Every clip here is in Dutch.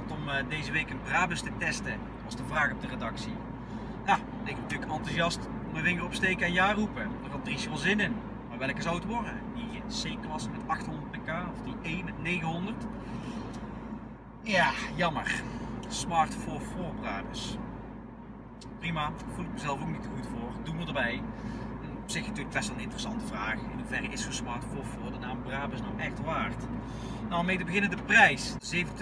zat om deze week een Brabus te testen, was de vraag op de redactie. Ja, ik ben natuurlijk enthousiast, mijn vinger opsteken en ja roepen. Daar had Dries wel zin in. Maar welke zou het worden? Die C-klasse met 800 pk of die E met 900? Ja, jammer. Smart 4-4 Brabus. Prima, daar voel ik mezelf ook niet te goed voor. Doen we erbij. Op zich natuurlijk best wel een interessante vraag. In hoeverre is zo'n Smart 4-4 de naam Brabus nou echt waard? Nou, om mee te beginnen de prijs.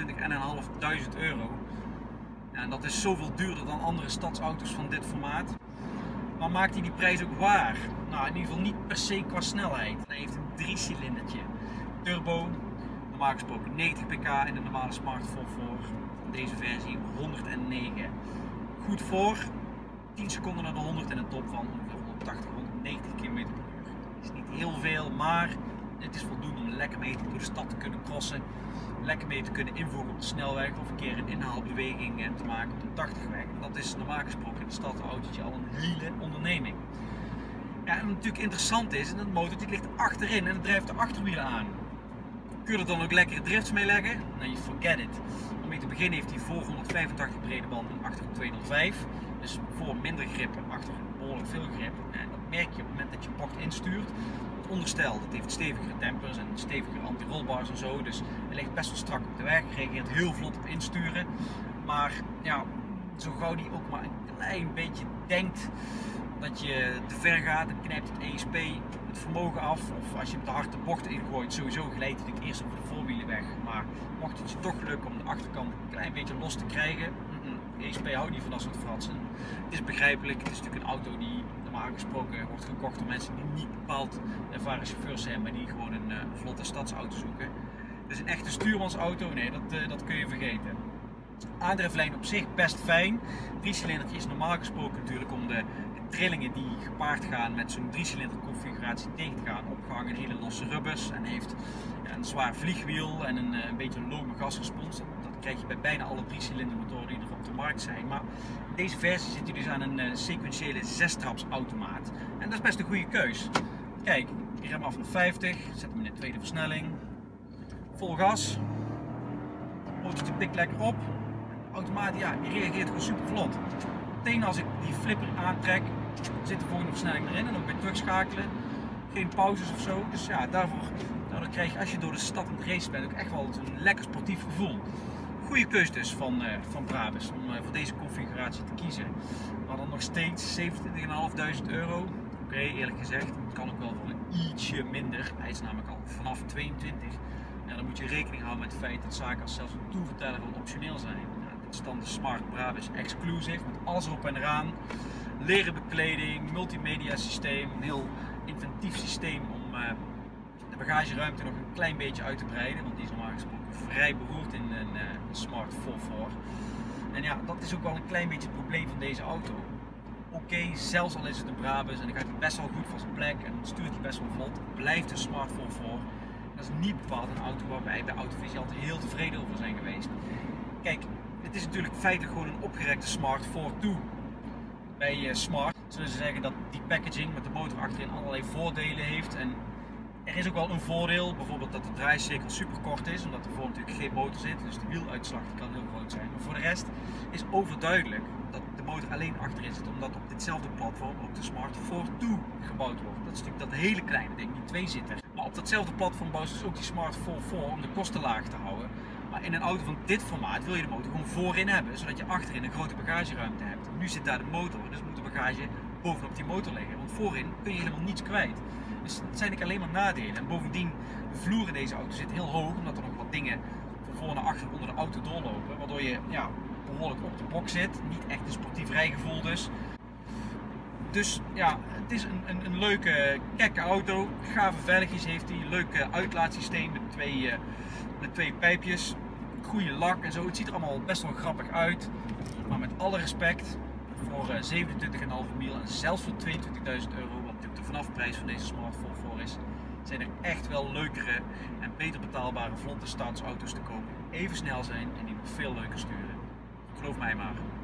27.500 euro. Ja, en dat is zoveel duurder dan andere stadsauto's van dit formaat. Maar maakt hij die prijs ook waar? Nou, in ieder geval niet per se qua snelheid. Hij heeft een 3-cilindertje. Turbo, normaal gesproken 90 pk en de normale Smart 4-4. Deze versie 109. Goed voor, 10 seconden naar de 100 en een top van ongeveer 180, 190 km per uur. Is niet heel veel, maar het is voldoende om lekker mee door de stad te kunnen crossen. Lekker mee te kunnen invoegen op de snelweg of een keer een inhaalbeweging te maken op de 80-weg. Dat is normaal gesproken in de stad een autootje al een hele onderneming. Ja, en wat natuurlijk interessant is, dat motor ligt achterin en het drijft de achterwielen aan. Kun je er dan ook lekkere drifts mee leggen? Nou, you forget it. Om mee te beginnen heeft hij voor 185 brede band en achter 205. Dus voor minder grip en achter behoorlijk veel grip. En dat merk je op het moment dat je bocht instuurt. Het onderstel, dat heeft stevigere dempers en stevigere anti-rollbars en zo. Dus hij ligt best wel strak op de weg, reageert heel vlot op insturen. Maar ja, zo gauw die ook maar een klein beetje denkt dat je te ver gaat, dan knijpt het ESP het vermogen af. Of als je hem te hard de bocht ingooit, sowieso glijdt hij natuurlijk eerst over de voorwielen weg. Maar mocht het je toch lukken om de achterkant een klein beetje los te krijgen, de ESP houdt niet van dat soort fratsen. Het is begrijpelijk, het is natuurlijk een auto die normaal gesproken wordt gekocht door mensen die niet bepaald ervaren chauffeurs zijn, maar die gewoon een vlotte stadsauto zoeken. Dus een echte stuurmansauto, nee, dat kun je vergeten. Aandrijflijn op zich best fijn. 3-cilindertje is normaal gesproken natuurlijk om de trillingen die gepaard gaan met zo'n 3-cilinder configuratie tegen te gaan opgehangen in hele losse rubbers en heeft een zwaar vliegwiel en een beetje een lome gasrespons. Dat krijg je bij bijna alle 3-cilinder motoren die er op de markt zijn. Maar in deze versie zit hij dus aan een sequentiële 6-traps automaat en dat is best een goede keus. Kijk, ik rem af naar 50, zet hem in de tweede versnelling, vol gas, motortje pikt lekker op. Automaat, ja, die reageert gewoon super vlot. Meteen als ik die flipper aantrek, zit de volgende versnelling erin en ook bij terugschakelen. Geen pauzes of zo. Dus ja, daardoor krijg je als je door de stad aan het racen bent ook echt wel een lekker sportief gevoel. Goede keus dus van Brabus om voor deze configuratie te kiezen. Maar dan nog steeds 27.500 euro. Oké, eerlijk gezegd, het kan ook wel voor ietsje minder. Hij is namelijk al vanaf 22. Ja, dan moet je rekening houden met het feit dat zaken als zelfs een toeverteller wel optioneel zijn. Dit is dan de Smart Brabus Exclusive met alles erop en eraan. Leren bekleding, multimedia systeem, een heel inventief systeem om de bagageruimte nog een klein beetje uit te breiden. Want die is normaal gesproken vrij beroerd in een Smart 4-4. En ja, dat is ook wel een klein beetje het probleem van deze auto. Oké, zelfs al is het een Brabus en dan gaat hij best wel goed van zijn plek en stuurt hij best wel vlot, blijft een Smart 4-4. Dat is niet bepaald een auto waar wij bij Autovisie altijd heel tevreden over zijn geweest. Kijk, het is natuurlijk feitelijk gewoon een opgerekte Smart 4-2. Bij Smart zullen ze zeggen dat die packaging met de motor achterin allerlei voordelen heeft. En er is ook wel een voordeel, bijvoorbeeld dat de draaicirkel super kort is, omdat er voor natuurlijk geen motor zit. Dus de wieluitslag kan heel groot zijn. Maar voor de rest is overduidelijk dat de motor alleen achterin zit, omdat op ditzelfde platform ook de Smart 4-2 gebouwd wordt. Dat is natuurlijk dat hele kleine ding, die tweezitter. Maar op datzelfde platform bouwen ze dus ook die Smart 4-4 om de kosten laag te houden. Maar in een auto van dit formaat wil je de motor gewoon voorin hebben, zodat je achterin een grote bagageruimte hebt. Nu zit daar de motor, dus moet de bagage bovenop die motor liggen, want voorin kun je helemaal niets kwijt. Dus het zijn eigenlijk alleen maar nadelen. En bovendien, de vloer in deze auto zit heel hoog, omdat er nog wat dingen van voor naar achter onder de auto doorlopen, waardoor je ja, behoorlijk op de bok zit. Niet echt een sportief rijgevoel dus. Dus ja, het is een leuke, kekke auto. Gave velgjes heeft hij, leuk uitlaatsysteem met twee pijpjes. Goede lak en zo. Het ziet er allemaal best wel grappig uit. Maar met alle respect, voor 27,5 mil en zelfs voor 22.000 euro, wat natuurlijk de vanafprijs van deze Smart 4-4 is, zijn er echt wel leukere en beter betaalbare vlotte staatsauto's te kopen. Even snel zijn en die nog veel leuker sturen. Geloof mij maar.